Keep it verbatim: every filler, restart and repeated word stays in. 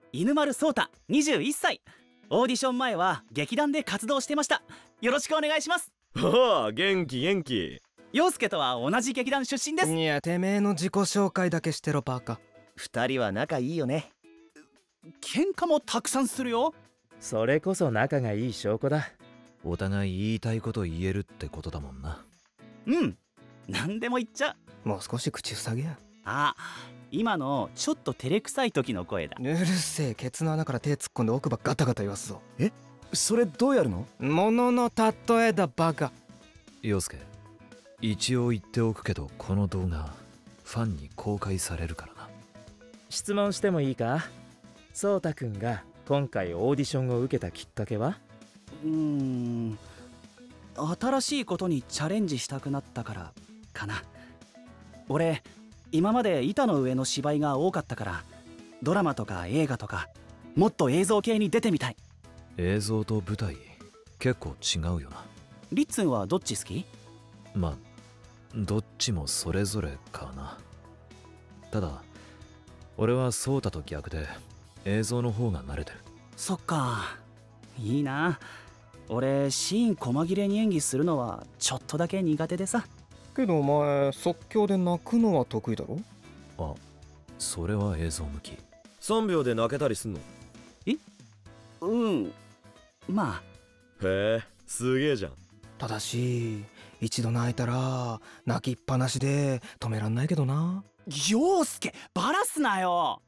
犬丸壮太にじゅういっさい。オーディション前は劇団で活動してました。よろしくお願いします。 おお、元気元気。 陽介とは同じ劇団出身です。 いや、てめえの自己紹介だけしてろバカ。 二人は仲いいよね。 喧嘩もたくさんするよ。 それこそ仲がいい証拠だ。 お互い言いたいこと言えるってことだもんな。 うん、何でも言っちゃう。 もう少し口塞げや。 あ、今のちょっと照れくさい時の声だ。 うるせえ、ケツの穴から手突っ込んで奥歯ガタガタ言わすぞ。 え、それどうやるの？ ものの例えだバカ。 陽介、一応言っておくけど、この動画ファンに公開されるからな。 質問してもいいか？そうたくんが今回オーディションを受けたきっかけは？ うーん、新しいことにチャレンジしたくなったからかな。俺今まで板の上の芝居が多かったから、ドラマとか映画とかもっと映像系に出てみたい。 映像と舞台結構違うよな。 リッツンはどっち好き？ まあどっちもそれぞれかな。ただ俺はソータと逆で映像の方が慣れてる。 そっか、いいな。俺シーン細切れに演技するのはちょっとだけ苦手でさ。 けどお前即興で泣くのは得意だろ？ あ、それは映像向き。 さんびょうで泣けたりすんの？ え、うん、まあ。 へえ、すげえじゃん。 ただし一度泣いたら泣きっぱなしで止めらんないけどな。 陽介バラすなよ。